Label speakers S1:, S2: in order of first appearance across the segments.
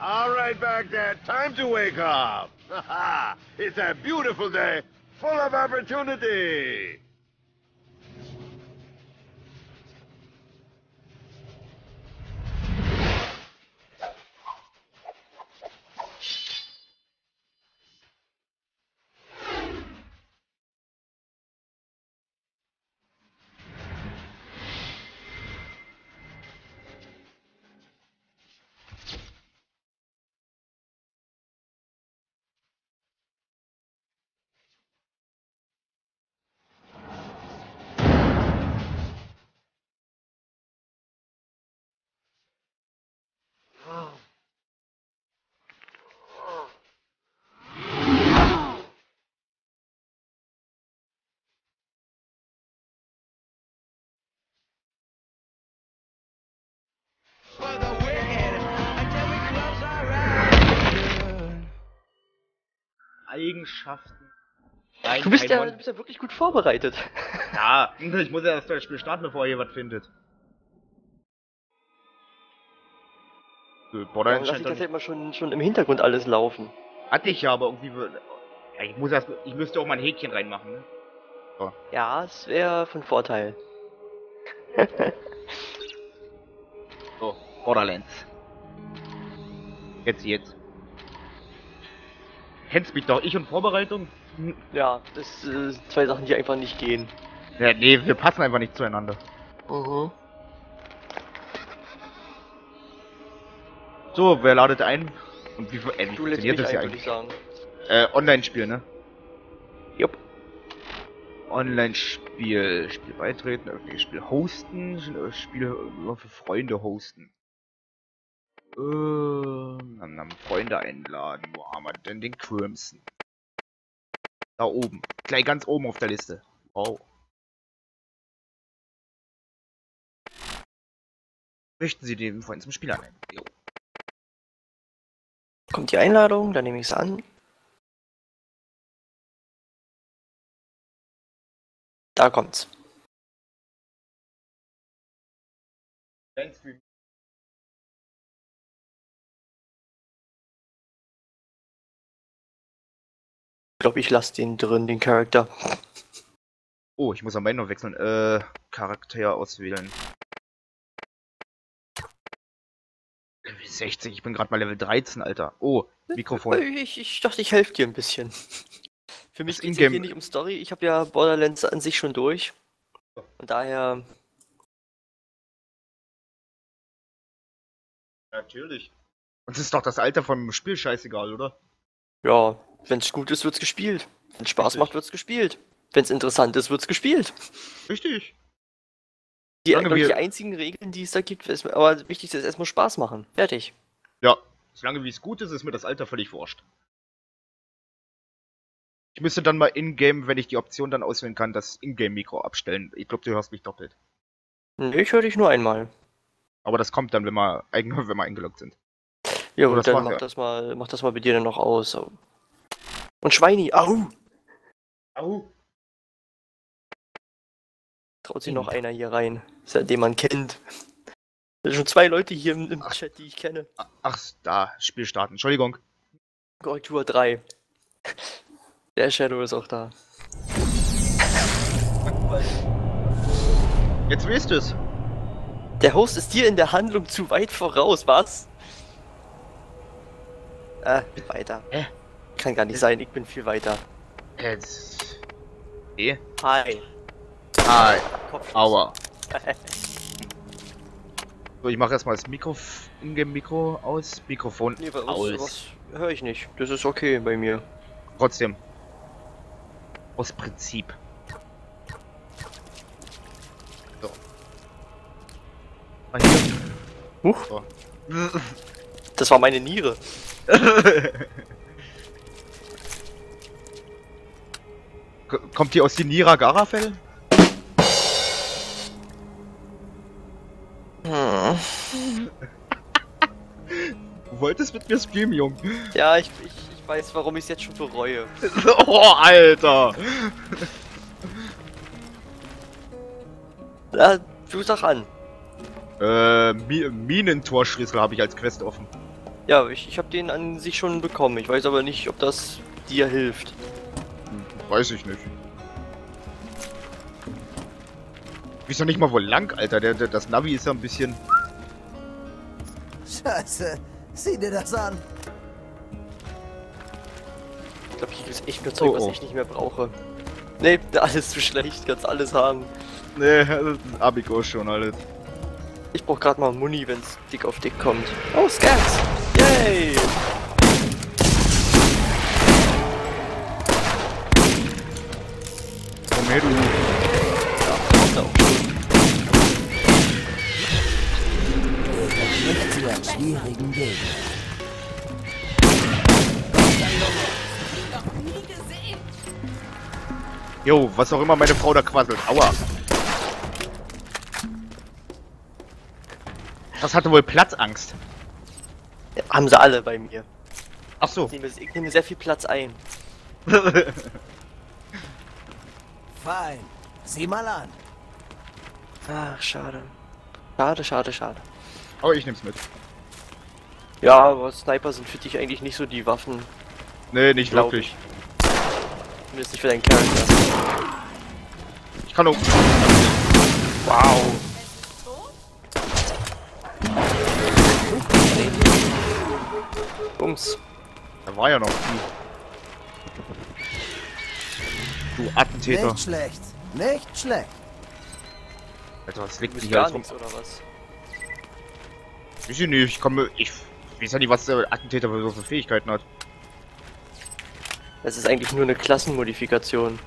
S1: All right, Baghdad, time to wake up. It's a beautiful day, full of opportunity.
S2: Eigenschaften. Nein,
S3: Du bist ja wirklich gut vorbereitet.
S2: Ja, ich muss ja erst das Spiel starten, bevor ihr hier was findet.
S3: Dann lass ich das halt mal schon im Hintergrund alles laufen.
S2: Hatte ich ja, aber irgendwie... Ja, ich müsste auch mal ein Häkchen reinmachen, ne? So.
S3: Ja, es wäre von Vorteil.
S2: So, Borderlands. Jetzt. Kennst mich doch, ich und Vorbereitung?
S3: Ja, das sind zwei Sachen, die einfach nicht gehen.
S2: Ja, nee, wir passen einfach nicht zueinander.
S3: Mhm.
S2: So, wer ladet ein? Und wie
S3: Du lädst
S2: funktioniert
S3: mich
S2: das ja
S3: ein, würde ich
S2: eigentlich?
S3: sagen.
S2: Online-Spiel, ne?
S3: Jupp.
S2: Online-Spiel. Spiel beitreten, öffentliches Spiel hosten, Spiele für Freunde hosten. Freunde einladen. Wo haben wir denn den Crimson? Da oben. Gleich ganz oben auf der Liste. Wow. Möchten Sie den Freund zum Spiel annehmen? Jo.
S3: Kommt die Einladung, dann nehme ich es an. Da kommt's. Ich glaube, ich lasse den drin, den Charakter.
S2: Oh, ich muss am Ende noch wechseln. Charakter auswählen. Level 60, ich bin gerade mal Level 13, Alter. Oh, Mikrofon.
S3: Ich dachte, ich helfe dir ein bisschen. Für mich geht es
S2: Ingame
S3: hier nicht um Story. Ich habe ja Borderlands an sich schon durch. Und daher...
S2: Natürlich. Uns ist doch das Alter vom Spiel scheißegal, oder?
S3: Ja, wenn es gut ist, wird's gespielt. Wenn es Spaß macht, wird's gespielt. Wenn es interessant ist, wird's gespielt.
S2: Richtig.
S3: Die einzigen Regeln, die es da gibt, ist, aber wichtig ist erstmal Spaß machen. Fertig.
S2: Ja, solange wie es gut ist, ist mir das Alter völlig wurscht. Ich müsste dann mal in-game, wenn ich die Option dann auswählen kann, das Ingame-Mikro abstellen. Ich glaube, du hörst mich doppelt.
S3: Nee, ich höre dich nur einmal.
S2: Aber das kommt dann, wenn wir eingeloggt sind.
S3: Ja,
S2: So,
S3: und dann mach das mal bei dir dann noch aus. Und Schweini, au!
S2: Au!
S3: Traut sich noch einer hier rein, den man kennt. Da sind schon zwei Leute hier im Chat, die ich kenne.
S2: Ach, da, Spiel starten. Entschuldigung.
S3: Korrektur 3. Der Shadow ist auch da.
S2: Jetzt weißt du es.
S3: Der Host ist dir in der Handlung zu weit voraus, was? Weiter. Kann gar nicht sein, ich bin viel weiter.
S2: Jetzt.
S3: Hi.
S2: Hi.
S3: Kopfschuss.
S2: Aua. So, ich mache erstmal das Ingame-Mikro aus. Mikrofon
S3: Nee,
S2: aus.
S3: was höre ich nicht. Das ist okay bei mir.
S2: Trotzdem. Aus Prinzip. So. Ah, hier.
S3: Huch.
S2: So.
S3: Das war meine Niere.
S2: Kommt die aus die Niragara-Fell? Du wolltest mit mir streamen, Jung.
S3: Ja, ich weiß, warum ich es jetzt schon bereue.
S2: Oh, Alter!
S3: Ja, du sag an.
S2: Minentorschlüssel habe ich als Quest offen.
S3: Ja, ich habe den an sich schon bekommen. Ich weiß aber nicht, ob das dir hilft.
S2: Weiß ich nicht. Ich weiß doch nicht mal wo lang, Alter. Das Navi ist ja ein bisschen...
S4: Scheiße, sieh dir das an.
S3: Ich glaube, hier ist echt nur Zeug, was
S2: Oh.
S3: ich nicht mehr brauche. Nee, alles zu schlecht, kannst alles haben.
S2: Nee, das ist Abigo schon alles.
S3: Ich brauch gerade mal Muni, wenn's dick auf dick kommt. Oh, Scans! Yay!
S2: Komm her, du.
S3: Kommt da auch schon.
S4: Nicht zu einem schwierigen Gegner.
S2: Jo, was auch immer meine Frau da quasselt. Aua. Das hatte wohl Platzangst.
S3: Ja, haben sie alle bei mir.
S2: Ach so.
S3: Ich nehme sehr viel Platz ein.
S4: Fein, sieh mal an.
S3: Ach, schade. Schade, schade, schade.
S2: Aber ich nehm's mit.
S3: Ja, aber Sniper sind für dich eigentlich nicht so die Waffen.
S2: Nee, nicht
S3: Glaub
S2: wirklich.
S3: Zumindest nicht für deinen Charakter.
S2: Ich kann auch...
S3: Wow. Bums.
S2: Da war ja noch die. Du Attentäter.
S4: Nicht schlecht, nicht schlecht.
S2: Alter, was liegt
S3: Du
S2: denn
S3: bist
S2: hier
S3: gar
S2: alles rum?
S3: nichts, oder was?
S2: Weiß ich nicht, ich komme... Ich weiß ja nicht, was der Attentäter für so für Fähigkeiten hat.
S3: Das ist eigentlich nur eine Klassenmodifikation.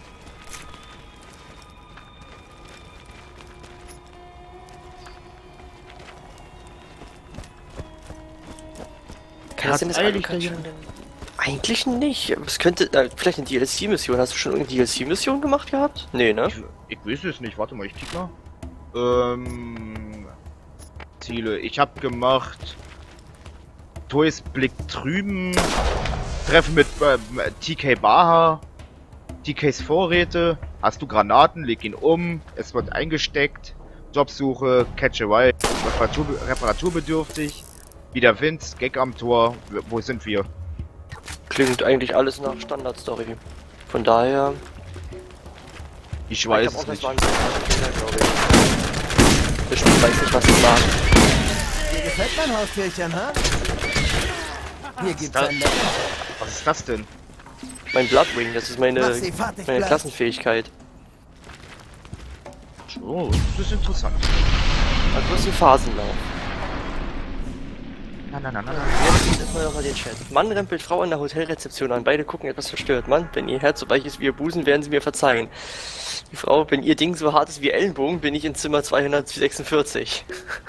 S3: Kann das denn das
S2: eilig,
S3: Alucard
S2: der
S3: schon denn? Eigentlich nicht. Es könnte. Vielleicht eine DLC-Mission. Hast du schon irgendeine DLC-Mission gemacht gehabt? Nee, ne?
S2: Ich weiß es nicht, warte mal, ich kick mal. Ziele. Ich hab gemacht. Toys Blick drüben. Treffen mit TK Baha. TKs Vorräte. Hast du Granaten? Leg ihn um. Es wird eingesteckt. Jobsuche. Catch a Ride. Reparaturbedürftig. Wieder Wind. Gag am Tor. Wo sind wir?
S3: Klingt eigentlich alles nach Standard-Story. Von daher.
S2: Ich
S3: Ich
S2: weiß
S3: hab auch
S2: es
S3: das
S2: nicht.
S3: waren Kinder, glaube ich. Bestimmt weiß nicht, was ich sage.
S4: Dir gefällt mein Haustierchen, ha? Hier gibt's
S2: das?
S4: ein Lecker.
S2: Was ist das denn?
S3: Mein Bloodwing, das ist meine
S4: fertig,
S3: meine
S4: Blatt.
S3: Klassenfähigkeit.
S2: Oh, das ist interessant.
S3: Also du hast einen Phasenlauf.
S2: Na.
S3: Jetzt öffnen wir nochmal den Chat. Mann rempelt Frau an der Hotelrezeption an. Beide gucken etwas verstört. Mann, wenn ihr Herz so weich ist wie ihr Busen, werden sie mir verzeihen. Die Frau, wenn ihr Ding so hart ist wie Ellenbogen, bin ich in Zimmer 246.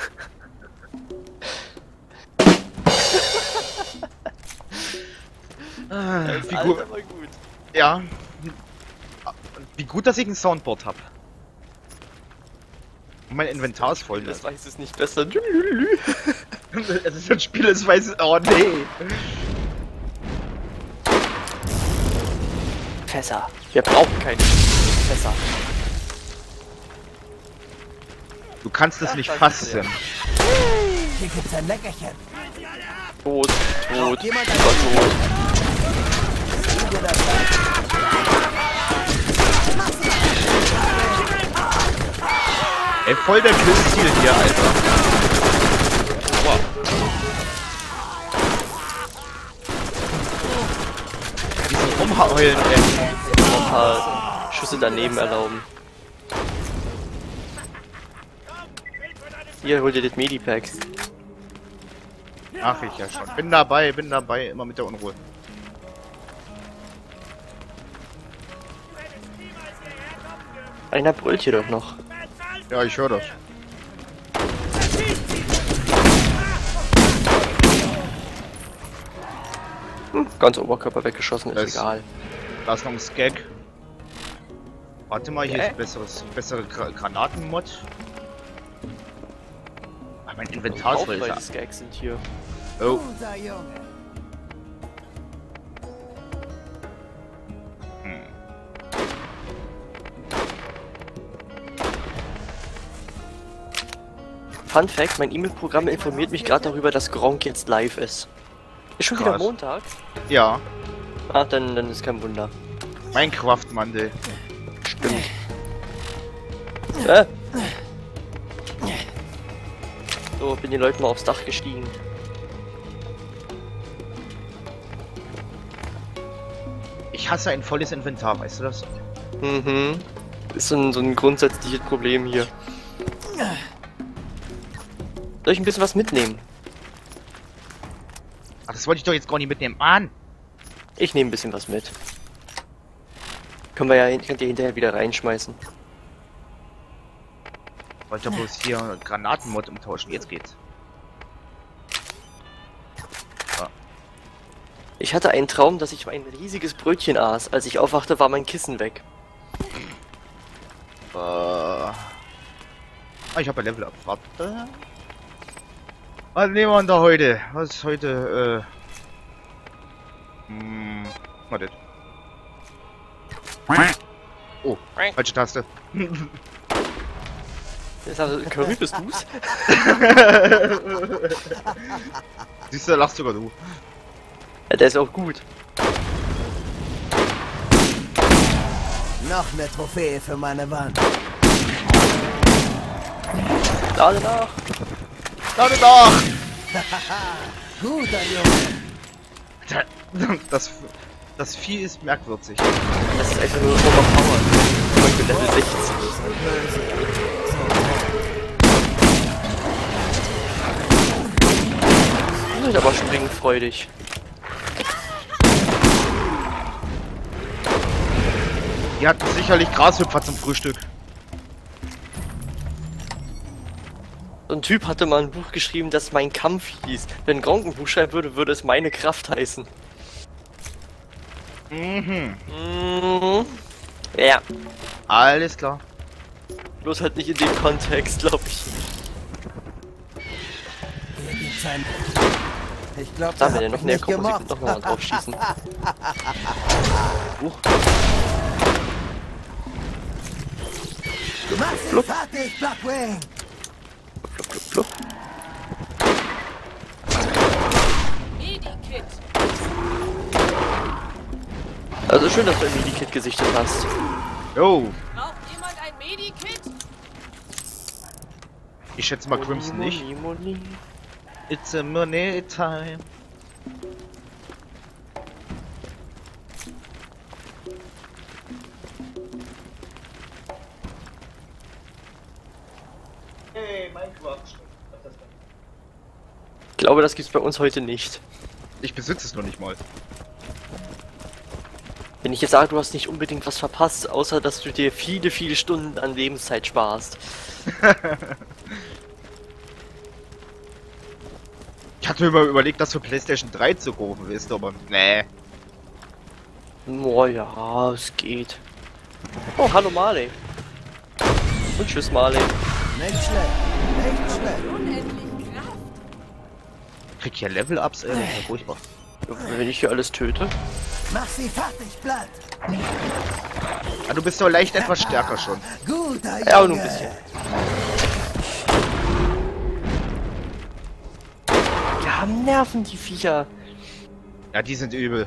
S3: Das ist
S2: Wie
S3: alles
S2: gut,
S3: aber gut.
S2: ja. Wie gut, dass ich ein Soundboard hab. Und mein Inventar ist voll.
S3: Das weiß es nicht besser.
S2: Es ist ein Spiel, es weiß... Oh nee.
S3: Fässer. Wir brauchen keine Fässer.
S2: Du kannst es
S3: Ja,
S2: nicht
S3: danke
S2: fassen.
S4: Hier gibt's ein Leckerchen.
S3: Tot, tot,
S4: Jemand
S3: lieber tot.
S4: Sieh dir das an.
S2: Ey, voll der Killstil hier, Alter. Wow. Diesen Rumheulen, ey.
S3: Noch ein paar Schüsse daneben erlauben. Hier, hol dir das Medipack.
S2: Ach, ich ja schon. Bin dabei, immer mit der Unruhe.
S3: Einer brüllt hier doch noch.
S2: Ja, ich höre das.
S3: Ganz Oberkörper weggeschossen,
S2: Das-
S3: ist egal.
S2: Da ist noch ein Skag. Warte mal, hier
S3: Okay.
S2: ist bessere Granatenmod. Ah, mein Inventar ist voll.
S3: Haufenweise Skags sind hier.
S2: Oh,
S4: Guter Junge.
S3: Fun Fact, mein E-Mail-Programm informiert mich gerade darüber, dass Gronkh jetzt live ist. Ist schon wieder
S2: Krass.
S3: Montag?
S2: Ja.
S3: Ah, dann ist kein Wunder.
S2: Minecraft-Mandel.
S3: Stimmt. So, bin den Leuten mal aufs Dach gestiegen.
S2: Ich hasse ein volles Inventar, weißt du das?
S3: Mhm. Ist so ein grundsätzliches Problem hier. Soll ich ein bisschen was mitnehmen?
S2: Ach, das wollte ich doch jetzt gar nicht mitnehmen. Mann!
S3: Ich nehme ein bisschen was mit. Könnt ihr hinterher wieder reinschmeißen.
S2: Ich wollte ja bloß hier Granatenmod umtauschen. Jetzt geht's.
S3: Ich hatte einen Traum, dass ich ein riesiges Brötchen aß. Als ich aufwachte, war mein Kissen weg.
S2: Ah, ich habe ein Level up. Warte. Was nehmen wir denn da heute? Was ist heute, warte. Oh, falsche Taste.
S3: Ist also ein Curry, bist du's?
S2: Siehst du, lachst sogar du.
S3: Ja, der ist auch gut.
S4: Noch eine Trophäe für meine Wand.
S3: Lade nach.
S2: Lade nach!
S4: Guter Junge.
S2: Das Vieh ist merkwürdig.
S3: Das ist einfach nur overpowered. Ich bin Level 16. Die sind aber springfreudig.
S2: Die hatten sicherlich Grashüpfer zum Frühstück.
S3: So ein Typ hatte mal ein Buch geschrieben, das Mein Kampf hieß. Wenn Gronkh ein Buch schreiben würde, würde es Meine Kraft heißen.
S2: Mhm.
S3: Mhm. Ja.
S2: Alles klar.
S3: Bloß halt nicht in dem Kontext, glaube ich.
S4: Hier gibt's ein... Ich glaube,
S3: Da, wenn er noch näher kommt, muss ich noch mal drauf schießen.
S4: Mach sie fertig, Blackwing!
S3: Plupp, plupp, plupp.
S5: Medikit.
S3: Also schön, dass du ein Medikit gesichtet hast.
S2: Jo,
S5: Braucht jemand ein Medikit?
S2: ich schätze mal Crimson nicht.
S3: Moni.
S2: It's a money time. Hey, Minecraft.
S3: Ich glaube, das gibt's bei uns heute nicht.
S2: Ich besitze es noch nicht mal.
S3: Wenn ich jetzt sage, du hast nicht unbedingt was verpasst, außer dass du dir viele, viele Stunden an Lebenszeit sparst.
S2: Ich hatte mir mal überlegt, das für PlayStation 3 zu kaufen, wisst ihr, aber nee.
S3: Oh ja, es geht. Oh, hallo Marley. Und tschüss Marley.
S4: Nicht schlecht, nicht schlecht.
S5: Unendlich Kraft.
S2: Krieg hier Level-Ups, ey, furchtbar.
S3: Wenn ich hier alles töte.
S4: Mach sie fertig, Blatt.
S2: Ah, du bist doch leicht etwas stärker schon.
S4: Guter Junge.
S3: Ja, aber nur ein bisschen. Die haben Nerven, die Viecher.
S2: Ja, die sind übel.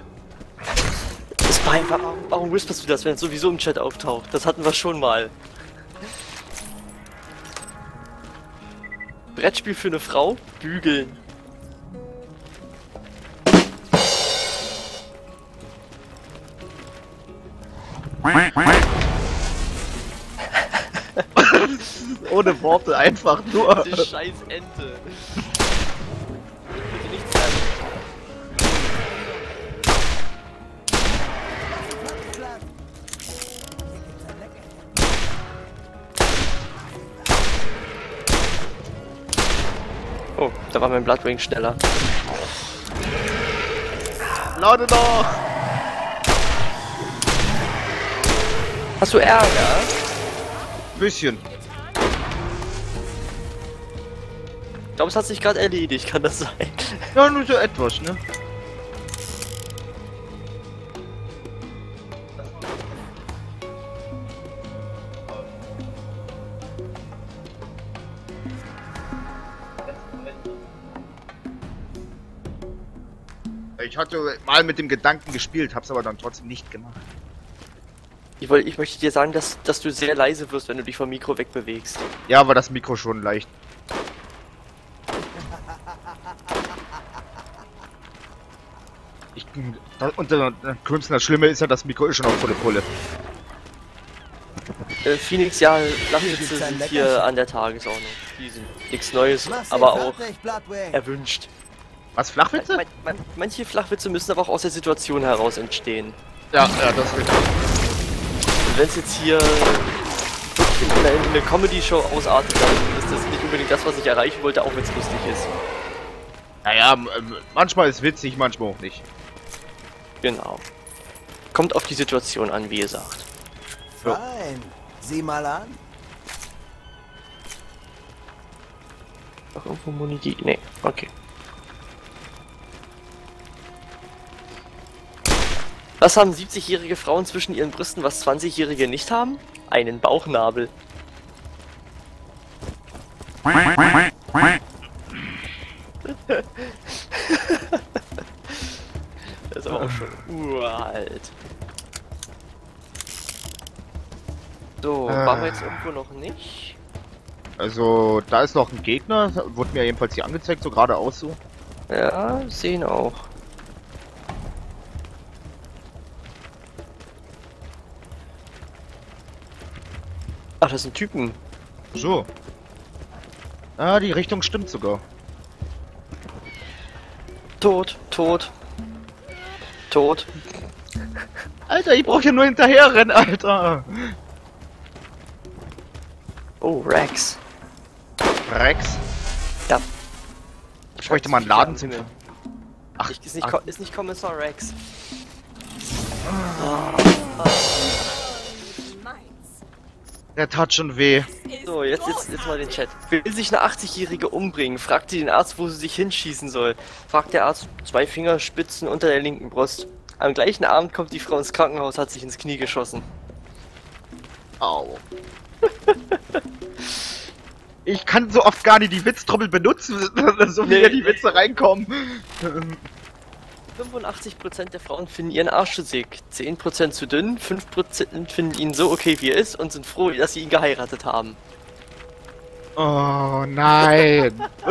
S3: Warum whisperst du das, wenn es sowieso im Chat auftaucht? Das hatten wir schon mal. Brettspiel für eine Frau? Bügeln.
S2: Ohne Worte, einfach nur.
S3: Die scheiß Ente. Bitte nichts sagen. Oh, da war mein Bloodwing schneller.
S2: Lade doch!
S3: Hast du Ärger?
S2: Bisschen.
S3: Ich glaube, es hat sich gerade erledigt, kann das sein?
S2: Ja, nur so etwas, ne? Ich hatte mal mit dem Gedanken gespielt, hab's aber dann trotzdem nicht gemacht.
S3: Ich möchte dir sagen, dass du sehr leise wirst, wenn du dich vom Mikro wegbewegst.
S2: Ja, war das Mikro schon leicht. Das Schlimme ist ja, das Mikro ist schon auf volle Pulle.
S3: Phoenix, ja,
S4: Gibt's
S3: Flachwitze
S4: ein
S3: sind hier
S4: Leckerchen?
S3: an der Tagesordnung. Die sind nichts Neues,
S4: Mach's
S3: aber
S4: dir
S3: auch
S4: fertig, Bloodwing.
S3: erwünscht.
S2: Was, Flachwitze?
S3: Manche Flachwitze müssen aber auch aus der Situation heraus entstehen.
S2: Ja, das ist richtig.
S3: Und wenn es jetzt hier wirklich in eine Comedy-Show ausartet, dann ist das nicht unbedingt das, was ich erreichen wollte, auch wenn es lustig ist.
S2: Naja, manchmal ist witzig, manchmal auch nicht.
S3: Genau. Kommt auf die Situation an, wie ihr sagt.
S4: Fein. Sieh mal an.
S3: Noch irgendwo Muni? Nee, okay. Was haben 70-jährige Frauen zwischen ihren Brüsten, was 20-jährige nicht haben? Einen Bauchnabel. Das ist aber auch schon uralt. So, waren wir jetzt irgendwo noch nicht?
S2: Also, da ist noch ein Gegner, wurde mir jedenfalls hier angezeigt, so geradeaus so.
S3: Ja, sehen auch. Ach, das sind Typen.
S2: So. Ah, die Richtung stimmt sogar.
S3: Tot, tot. Tot.
S2: Alter, ich brauch hier nur hinterher rennen, Alter.
S3: Oh, Rex.
S2: Rex?
S3: Ja.
S2: Ich bräuchte mal einen Laden zum... Ach,
S3: Ist nicht Kommissar Rex.
S5: Meins.
S2: der tat schon weh.
S5: Ist
S3: So, jetzt mal den Chat. Will sich eine 80-Jährige umbringen? Fragt sie den Arzt, wo sie sich hinschießen soll. Fragt der Arzt, 2 Fingerspitzen unter der linken Brust. Am gleichen Abend kommt die Frau ins Krankenhaus, hat sich ins Knie geschossen.
S2: Au. Ich kann so oft gar nicht die Witztrommel benutzen, so wie
S3: Nee.
S2: hier die Witze reinkommen.
S3: 85% der Frauen finden ihren Arsch zu dick, 10% zu dünn, 5% finden ihn so okay wie er ist und sind froh, dass sie ihn geheiratet haben.
S2: Oh nein.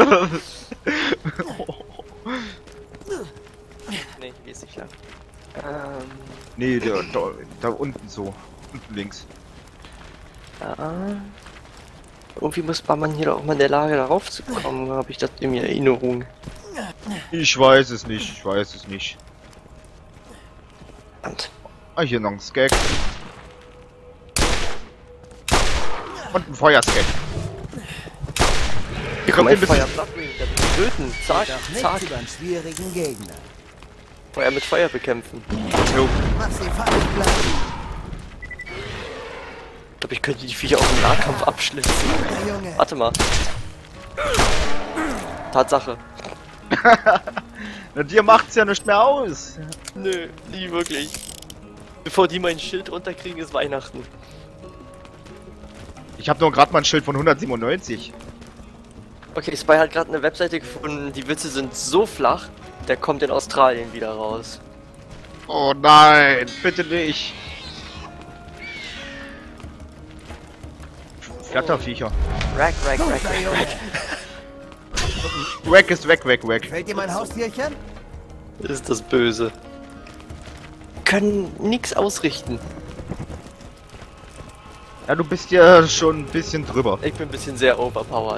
S3: Nee, hier ist nicht lang.
S2: Nee, da unten so. Unten links.
S3: Ja. Irgendwie war man hier doch auch mal in der Lage, darauf zu kommen, habe ich das in Erinnerung.
S2: Ich weiß es nicht, ich weiß es nicht.
S3: Verdammt.
S2: Ah, hier noch ein Skag. Und ein Feuerskag.
S3: Hier kommt ein Feuer, Bloodwing, der will ihn töten. Zack,
S4: Doch
S3: zack.
S4: nichts über einen schwierigen Gegner.
S3: Feuer mit Feuer bekämpfen.
S2: Jo.
S4: Mach sie fertig, Bloodwing.
S3: Ich glaube, ich könnte die Viecher auch im Nahkampf abschlitzen.
S4: Der Junge.
S3: Warte mal. Tatsache.
S2: Na, dir macht's ja nicht mehr aus.
S3: Nö, nie wirklich. Bevor die mein Schild runterkriegen, ist Weihnachten.
S2: Ich habe nur gerade mal ein Schild von 197.
S3: Okay, Spy hat gerade eine Webseite gefunden, die Witze sind so flach, der kommt in Australien wieder raus.
S2: Oh nein, bitte nicht. Flatterviecher.
S3: Rack.
S4: Der Junge.
S2: Wack ist weg.
S4: Fällt dir mein Haustierchen?
S3: Ist das böse. Können nix ausrichten.
S2: Ja, du bist ja schon ein bisschen drüber.
S3: Ich bin ein bisschen sehr overpowered.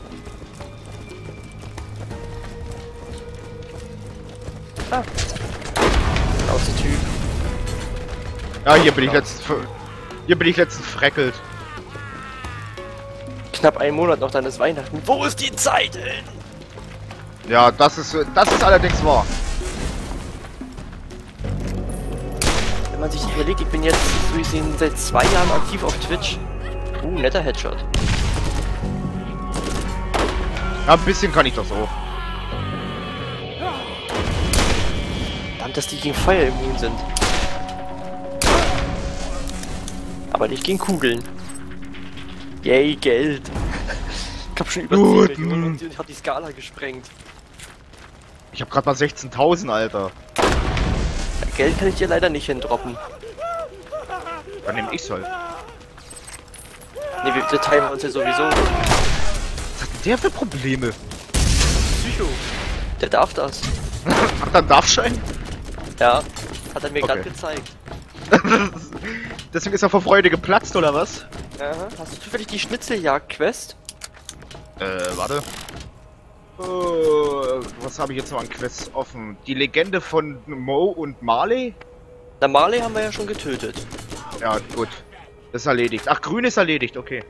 S3: Ah. Typ.
S2: Ja, hier bin ich letztens freckelt.
S3: Knapp einen Monat noch, dann ist Weihnachten. Wo ist die Zeit hin?
S2: Ja, das ist allerdings wahr.
S3: Wenn man sich das überlegt, ich bin jetzt, so ich sehen, seit 2 Jahren aktiv auf Twitch. Netter Headshot.
S2: Ja, ein bisschen kann ich das auch.
S3: Verdammt, dass die gegen Feuer immun sind. Aber nicht gegen Kugeln. Yay, Geld. Ich hab schon über 10 Millionen und ich hab die Skala gesprengt.
S2: Ich hab grad mal 16.000, Alter.
S3: Geld kann ich dir leider nicht hindroppen.
S2: Dann nehm ich's halt.
S3: Ne, wir teilen uns ja sowieso.
S2: Was hat denn der für Probleme?
S3: Psycho. Der darf das.
S2: Hat er einen Darfschein?
S3: Ja, hat er mir
S2: Okay.
S3: gerade gezeigt.
S2: Deswegen ist er vor Freude geplatzt, oder was?
S3: Aha. Hast du zufällig die Schnitzeljagd-Quest?
S2: Warte. Was habe ich jetzt noch an Quests offen? Die Legende von Mo und Marley?
S3: Na, Marley haben wir ja schon getötet.
S2: Ja, gut. Das ist erledigt. Ach, grün ist erledigt, okay.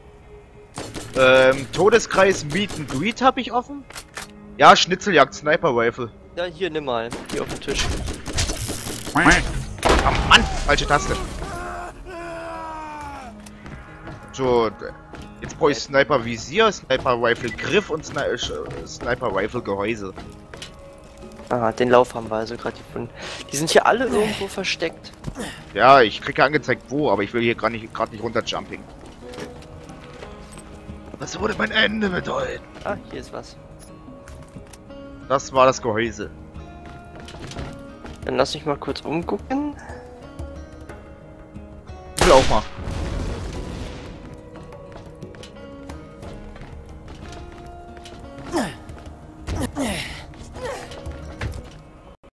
S2: Todeskreis Meet and Greet habe ich offen. Ja, Schnitzeljagd, Sniper Rifle.
S3: Ja, hier, nimm mal. Hier auf dem Tisch.
S2: Oh Mann, falsche Taste. So, jetzt brauche ich Sniper Visier, Sniper Rifle Griff und Sniper Rifle Gehäuse.
S3: Ah, den Lauf haben wir also gerade gefunden. Die sind hier alle irgendwo versteckt.
S2: Ja, ich kriege ja angezeigt wo, aber ich will hier gerade nicht runterjumping. Was würde mein Ende bedeuten?
S3: Ah, hier ist was.
S2: Das war das Gehäuse.
S3: Dann lass mich mal kurz umgucken.
S2: Ich will auch mal.